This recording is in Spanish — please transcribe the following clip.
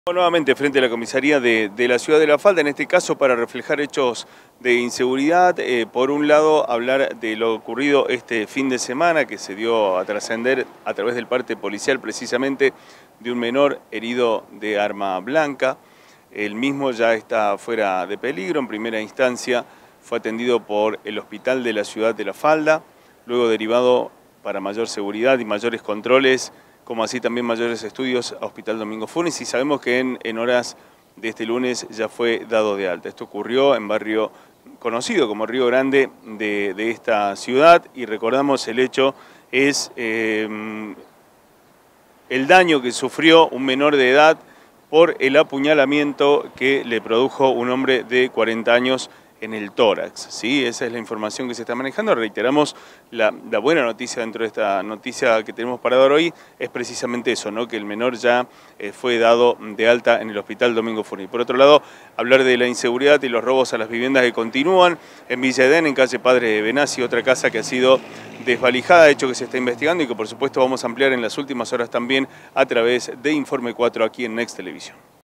Nuevamente frente a la comisaría de la ciudad de La Falda, en este caso para reflejar hechos de inseguridad. Por un lado, hablar de lo ocurrido este fin de semana, que se dio a trascender a través del parte policial precisamente de un menor herido de arma blanca. El mismo ya está fuera de peligro. En primera instancia fue atendido por el hospital de la ciudad de La Falda, luego derivado para mayor seguridad y mayores controles, como así también mayores estudios a Hospital Domingo Funes, y sabemos que en horas de este lunes ya fue dado de alta. Esto ocurrió en barrio conocido como Río Grande de esta ciudad, y recordamos el hecho es el daño que sufrió un menor de edad por el apuñalamiento que le produjo un hombre de 40 años en el tórax, ¿sí? Esa es la información que se está manejando. Reiteramos, la buena noticia dentro de esta noticia que tenemos para dar hoy es precisamente eso, ¿no? Que el menor ya fue dado de alta en el Hospital Domingo Funes. Por otro lado, hablar de la inseguridad y los robos a las viviendas que continúan en Villa Edén, en calle Padre de Benassi, otra casa que ha sido desvalijada, hecho que se está investigando y que por supuesto vamos a ampliar en las últimas horas también a través de Informe 4 aquí en Next Televisión.